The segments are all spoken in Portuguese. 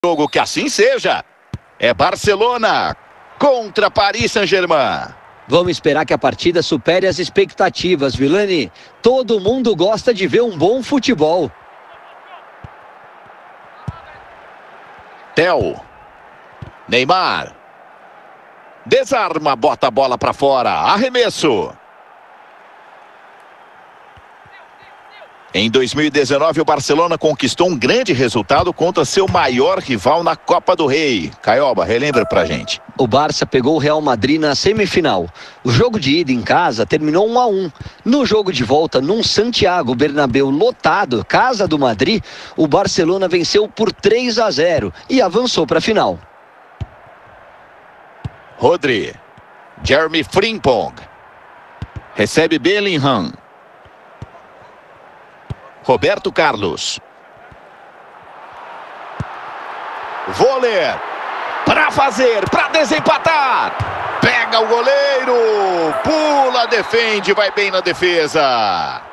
Jogo que assim seja. É Barcelona contra Paris Saint-Germain. Vamos esperar que a partida supere as expectativas, Vilani. Todo mundo gosta de ver um bom futebol. Theo. Neymar. Desarma, bota a bola para fora. Arremesso. Em 2019, o Barcelona conquistou um grande resultado contra seu maior rival na Copa do Rei. Caioba, relembra pra gente. O Barça pegou o Real Madrid na semifinal. O jogo de ida em casa terminou 1-1. No jogo de volta, num Santiago Bernabéu lotado, casa do Madrid, o Barcelona venceu por 3-0 e avançou para a final. Rodri. Jeremy Frimpong. Recebe Bellingham. Roberto Carlos. Vôlei. Para fazer, para desempatar. Pega o goleiro. Pula, defende, vai bem na defesa.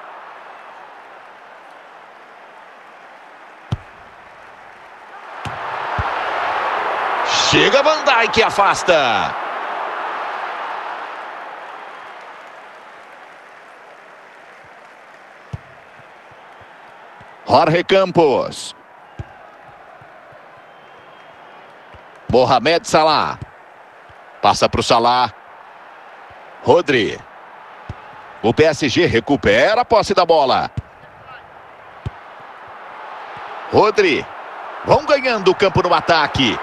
Chega Van Dijk, afasta. Jorge Campos. Mohamed Salah. Passa para o Salah. Rodri. O PSG recupera a posse da bola. Rodri. Vão ganhando o campo no ataque.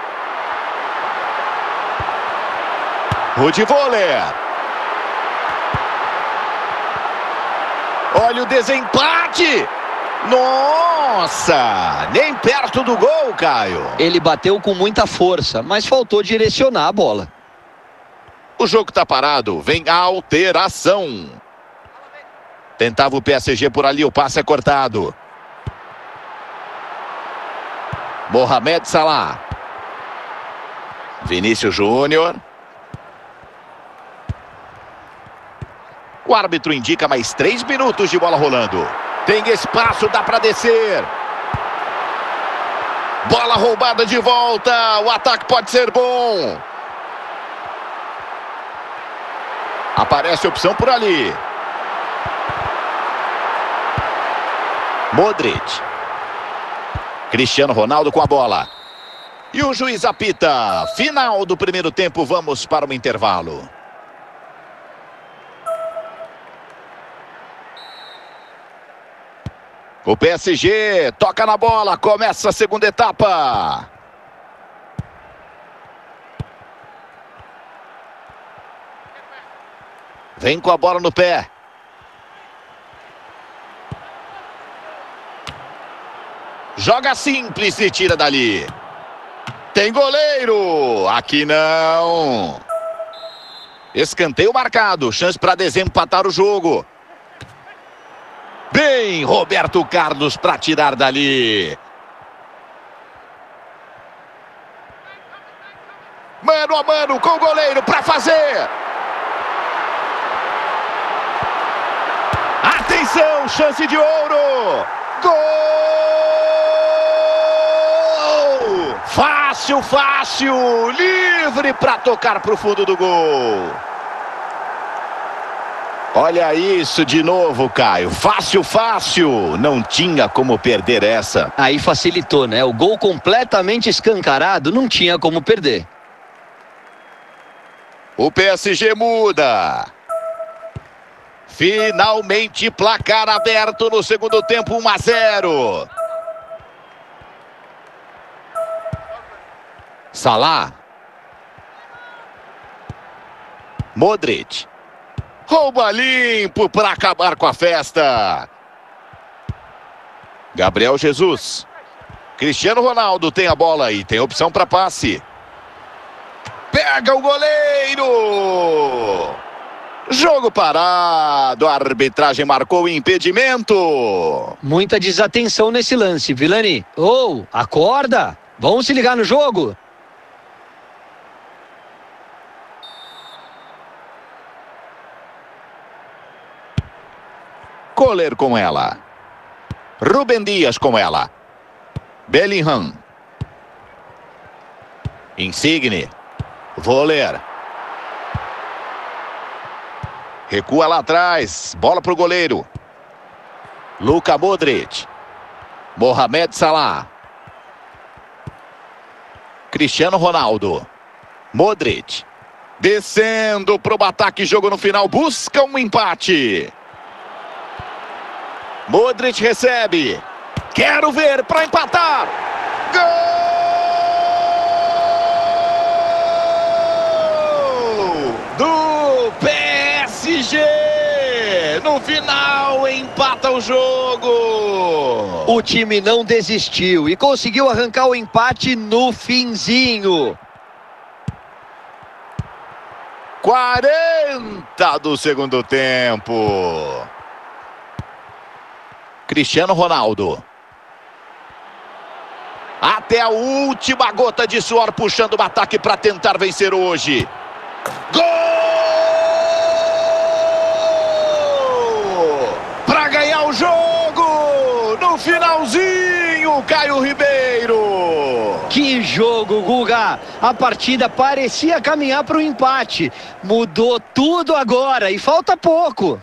Rudi Vôlei. Olha o desempate. Nossa! Nem perto do gol, Caio. Ele bateu com muita força, mas faltou direcionar a bola. O jogo está parado. Vem a alteração. Tentava o PSG por ali. O passe é cortado. Mohamed Salah. Vinícius Júnior. O árbitro indica mais 3 minutos de bola rolando. Tem espaço, dá para descer. Bola roubada de volta. O ataque pode ser bom. Aparece opção por ali. Modric. Cristiano Ronaldo com a bola. E o juiz apita. Final do primeiro tempo, vamos para o intervalo. O PSG toca na bola, começa a segunda etapa. Vem com a bola no pé. Joga simples e tira dali. Tem goleiro. Aqui não. Escanteio marcado. Chance para desempatar o jogo. Bem, Roberto Carlos para tirar dali. Mano a mano com o goleiro para fazer. Atenção, chance de ouro. Gol! Fácil, fácil. Livre para tocar para o fundo do gol. Olha isso de novo, Caio. Fácil, fácil. Não tinha como perder essa. Aí facilitou, né? O gol completamente escancarado, não tinha como perder. O PSG muda. Finalmente placar aberto no segundo tempo, 1-0. Salah. Modric. Rouba limpo para acabar com a festa. Gabriel Jesus. Cristiano Ronaldo tem a bola e tem opção para passe. Pega o goleiro. Jogo parado. A arbitragem marcou o impedimento. Muita desatenção nesse lance, Vilani. Acorda. Vamos se ligar no jogo. Kohler com ela. Rúben Dias com ela. Bellingham. Insigne. Voller. Recua lá atrás. Bola para o goleiro. Luka Modric. Mohamed Salah. Cristiano Ronaldo. Modric. Descendo para o ataque. Jogo no final. Busca um empate. Modric recebe. Quero ver para empatar. Gol do PSG. No final, empata o jogo. O time não desistiu e conseguiu arrancar o empate no finzinho. 40 do segundo tempo. Cristiano Ronaldo. Até a última gota de suor puxando o ataque para tentar vencer hoje. Gol! Para ganhar o jogo! No finalzinho, Caio Ribeiro. Que jogo, Guga! A partida parecia caminhar para o empate. Mudou tudo agora e falta pouco.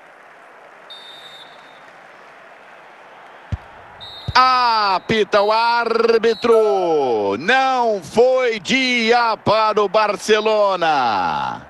Apita o árbitro. Não foi dia para o Barcelona.